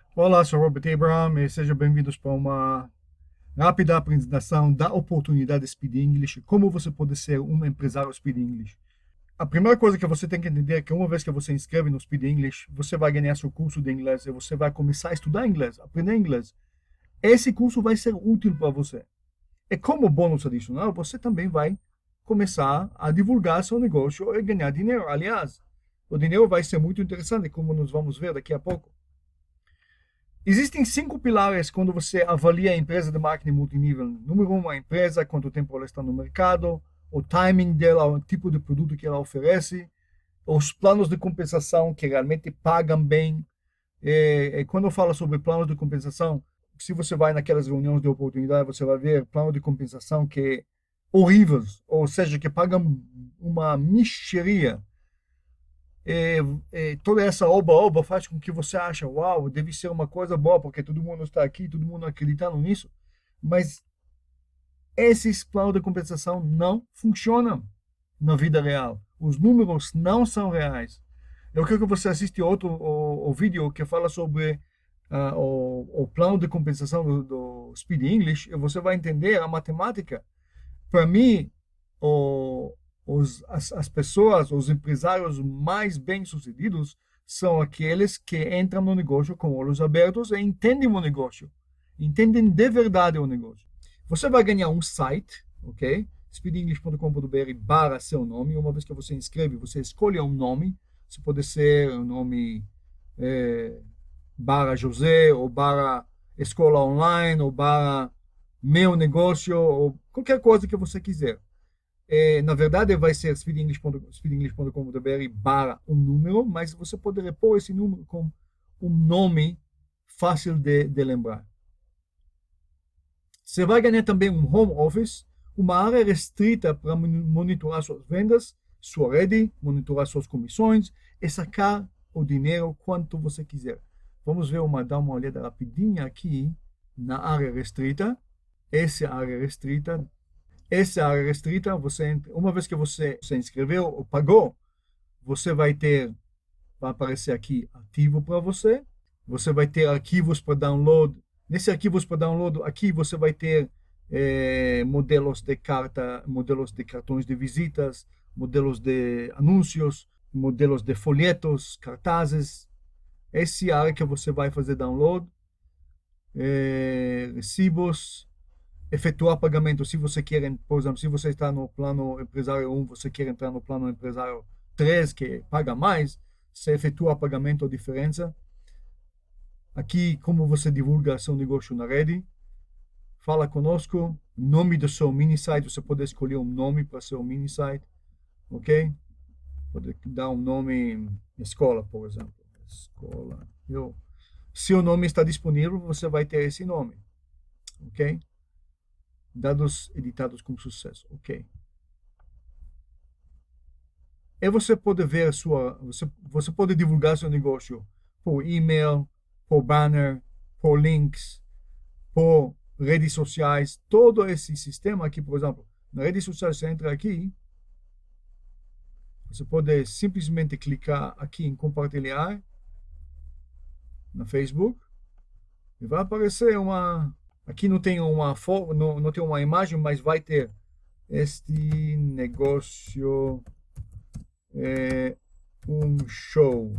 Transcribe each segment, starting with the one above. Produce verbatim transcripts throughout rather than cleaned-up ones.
Olá, sou Robert Abraham e sejam bem-vindos para uma rápida apresentação da oportunidade Speed English, como você pode ser um empresário Speed English. A primeira coisa que você tem que entender é que uma vez que você inscreve no Speed English, você vai ganhar seu curso de inglês e você vai começar a estudar inglês, aprender inglês. Esse curso vai ser útil para você. E como bônus adicional, você também vai começar a divulgar seu negócio e ganhar dinheiro. Aliás, o dinheiro vai ser muito interessante, como nós vamos ver daqui a pouco. Existem cinco pilares quando você avalia a empresa de marketing multinível. Número um, a empresa, quanto tempo ela está no mercado, o timing dela, o tipo de produto que ela oferece, os planos de compensação que realmente pagam bem. E, e quando eu falo sobre planos de compensação, se você vai naquelas reuniões de oportunidade, você vai ver plano de compensação que é horríveis, ou seja, que pagam uma mixeria. É, é, toda essa oba-oba faz com que você ache, uau, deve ser uma coisa boa, porque todo mundo está aqui, todo mundo acreditando nisso. Mas esses planos de compensação não funcionam na vida real. Os números não são reais. Eu quero que você assista outro o, o vídeo que fala sobre uh, o, o plano de compensação do, do Speed English, e você vai entender a matemática. Para mim, o, os, as, as pessoas, os empresários mais bem-sucedidos são aqueles que entram no negócio com olhos abertos e entendem o negócio, entendem de verdade o negócio. Você vai ganhar um site, ok? speed english ponto com ponto b r barra seu nome. Uma vez que você inscreve, você escolhe um nome. Isso pode ser um nome é, barra José, ou barra escola online, ou barra meu negócio, ou qualquer coisa que você quiser. É, na verdade, vai ser speed english ponto com ponto b r barra um número, mas você pode repor esse número com um nome fácil de, de lembrar. Você vai ganhar também um home office, uma área restrita para monitorar suas vendas, sua rede, monitorar suas comissões e sacar o dinheiro quanto você quiser. Vamos ver uma, dar uma olhada rapidinha aqui na área restrita. Essa é a área restrita. Essa área restrita, você, uma vez que você se inscreveu ou pagou, você vai ter, vai aparecer aqui ativo para você. Você vai ter arquivos para download. Nesse arquivos para download, aqui você vai ter eh, modelos de carta, modelos de cartões de visitas, modelos de anúncios, modelos de folhetos, cartazes. Essa é a área que você vai fazer download, eh, recibos, efetuar pagamento. Se você quer, por exemplo, se você está no plano empresário um, você quer entrar no plano empresário três, que paga mais, você efetua pagamento ou diferença. Aqui, como você divulga seu negócio na rede, fala conosco, nome do seu mini site, você pode escolher um nome para seu mini site, ok? Pode dar um nome escola, por exemplo. Escola. Eu, se o nome está disponível, você vai ter esse nome, ok? Dados editados com sucesso, ok? E você pode ver sua, você, você pode divulgar seu negócio por e-mail, por banner, por links, por redes sociais, todo esse sistema aqui, por exemplo, na rede social você entra aqui, você pode simplesmente clicar aqui em compartilhar no Facebook e vai aparecer uma, aqui não tem uma foto, não, não tem uma imagem, mas vai ter este negócio é um show.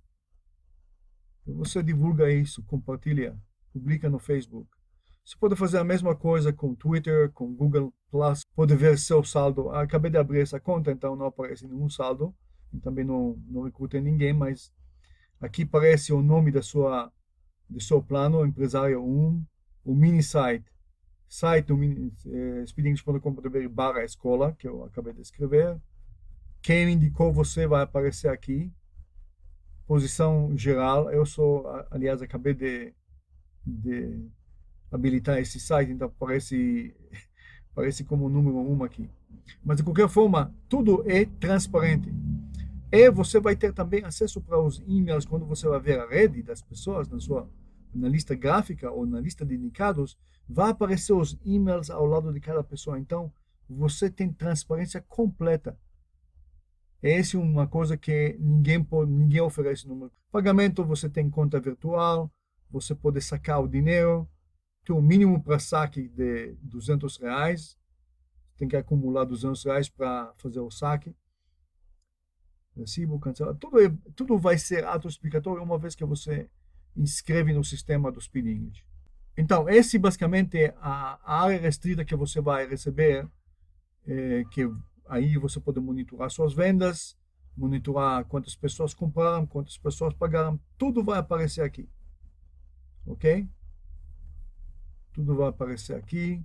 Você divulga isso, compartilha, publica no Facebook. Você pode fazer a mesma coisa com Twitter, com Google Plus, pode ver seu saldo. Ah, acabei de abrir essa conta, então não aparece nenhum saldo. Eu também não, não recrutei ninguém, mas aqui aparece o nome da sua, do seu plano, empresário um, o mini site, site do eh, speed english ponto com ponto b r barra escola, que eu acabei de escrever. Quem indicou você vai aparecer aqui. Posição geral, eu sou, aliás, acabei de, de habilitar esse site, então parece, parece como o número um aqui. Mas de qualquer forma, tudo é transparente. E você vai ter também acesso para os e-mails quando você vai ver a rede das pessoas na sua na lista gráfica ou na lista de indicados, vai aparecer os e-mails ao lado de cada pessoa. Então, você tem transparência completa. Essa é uma coisa que ninguém pode, ninguém oferece no mercado. Pagamento, você tem conta virtual, você pode sacar o dinheiro, tem um mínimo para saque de duzentos reais, tem que acumular duzentos reais para fazer o saque, recibo, cancelar, tudo, é, tudo vai ser autoexplicatório uma vez que você inscreve no sistema do Speed English. Então, esse basicamente é a, a área restrita que você vai receber, é, que aí você pode monitorar suas vendas, monitorar quantas pessoas compraram, quantas pessoas pagaram, tudo vai aparecer aqui. Ok? Tudo vai aparecer aqui.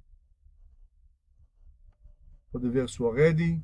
Pode ver sua rede.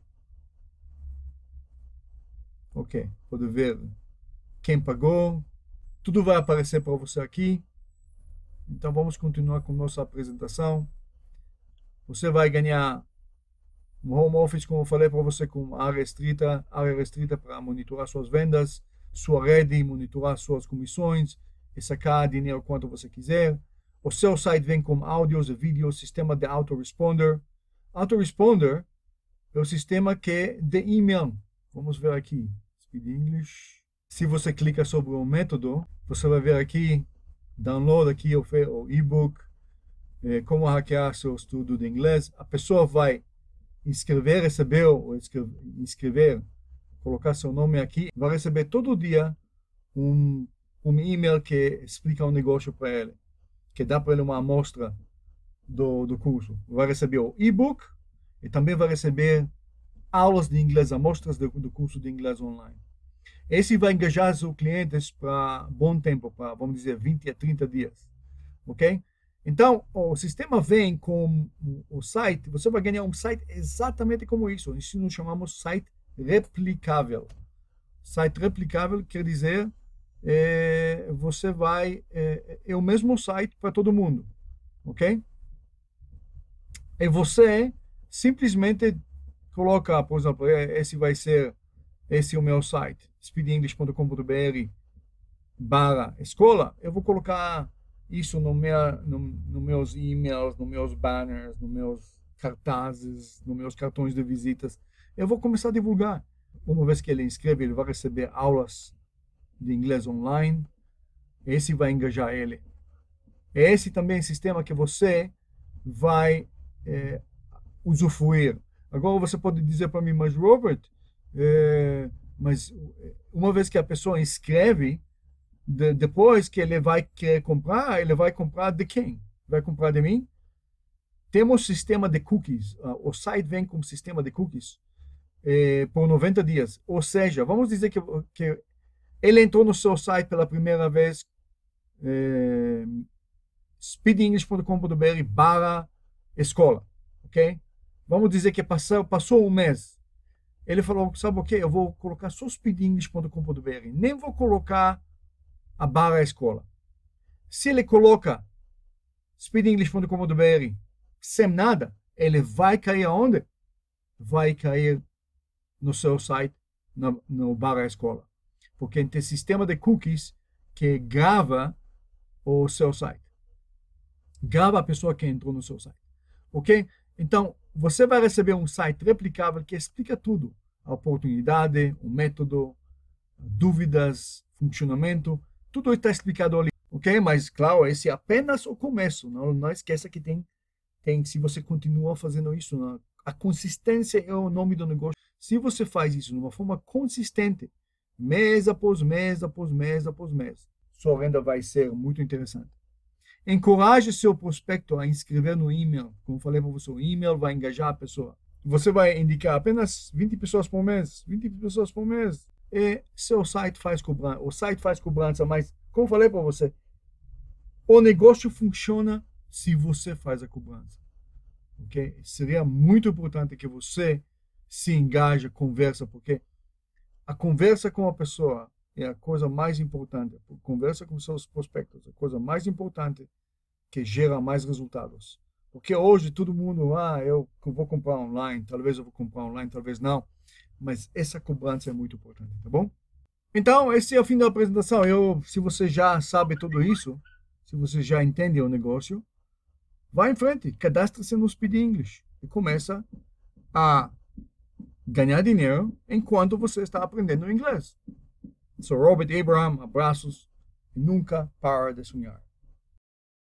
Ok. Pode ver quem pagou. Tudo vai aparecer para você aqui. Então vamos continuar com nossa apresentação. Você vai ganhar um home office, como eu falei para você, com área restrita, área restrita para monitorar suas vendas, sua rede, monitorar suas comissões e sacar dinheiro quanto você quiser. O seu site vem com áudios e vídeos, sistema de autoresponder. Autoresponder é o sistema que é de e-mail. Vamos ver aqui. Speed English. Se você clica sobre o método, você vai ver aqui, download aqui o e-book, eh, como hackear seu estudo de inglês. A pessoa vai inscrever, receber, ou inscrever, colocar seu nome aqui, vai receber todo dia um, um e-mail que explica o negócio para ele, que dá para ele uma amostra do, do curso. Vai receber o e-book e também vai receber aulas de inglês, amostras do, do curso de inglês online. Esse vai engajar seus clientes para bom tempo, para, vamos dizer, vinte a trinta dias. Ok? Então, o sistema vem com o site, você vai ganhar um site exatamente como isso. Isso nós chamamos site replicável. Site replicável quer dizer, é, você vai, é, é o mesmo site para todo mundo. Ok? E você simplesmente coloca, por exemplo, esse vai ser, esse é o meu site, speed english ponto com ponto br barra escola. Eu vou colocar isso no meu, no, no meus e-mails, nos meus banners, nos meus cartazes, nos meus cartões de visitas. Eu vou começar a divulgar. Uma vez que ele inscreve, ele vai receber aulas de inglês online. Esse vai engajar ele. Esse também é um sistema que você vai é, usufruir. Agora você pode dizer para mim, mas Robert, é, mas uma vez que a pessoa inscreve, de, depois que ele vai querer comprar, ele vai comprar de quem? Vai comprar de mim? Temos sistema de cookies. O site vem com sistema de cookies é, por noventa dias. Ou seja, vamos dizer que, que ele entrou no seu site pela primeira vez, é, speed english ponto com ponto br barra escola, ok? Vamos dizer que passou, passou um mês. Ele falou, sabe o que? Eu vou colocar só speed english ponto com ponto br. Nem vou colocar a barra escola. Se ele coloca speed english ponto com ponto br sem nada, ele vai cair aonde? Vai cair no seu site, no, no barra escola. Porque tem sistema de cookies que grava o seu site. Grava a pessoa que entrou no seu site. Ok? Então, você vai receber um site replicável que explica tudo. A oportunidade, o método, dúvidas, funcionamento. Tudo está explicado ali. Ok? Mas, claro, esse é apenas o começo. Não, não esqueça que tem, tem, se você continua fazendo isso, não, a consistência é o nome do negócio. Se você faz isso de uma forma consistente, mês após mês, após mês, após mês, sua renda vai ser muito interessante. Encoraje seu prospecto a inscrever no e-mail. Como falei para você, o e-mail vai engajar a pessoa. Você vai indicar apenas vinte pessoas por mês, vinte pessoas por mês, e seu site faz cobrança. O site faz cobrança, mas, como falei para você, o negócio funciona se você faz a cobrança. Ok? Seria muito importante que você se engaje, conversa, porque a conversa com a pessoa é a coisa mais importante. Conversa com seus prospectos, a coisa mais importante que gera mais resultados. Porque hoje todo mundo, ah, eu vou comprar online, talvez eu vou comprar online, talvez não. Mas essa cobrança é muito importante, tá bom? Então, esse é o fim da apresentação. Eu, se você já sabe tudo isso, se você já entende o negócio, vá em frente, cadastre-se no Speed English e começa a ganhar dinheiro enquanto você está aprendendo inglês. Sou Robert Abraham, abraços e nunca para de sonhar.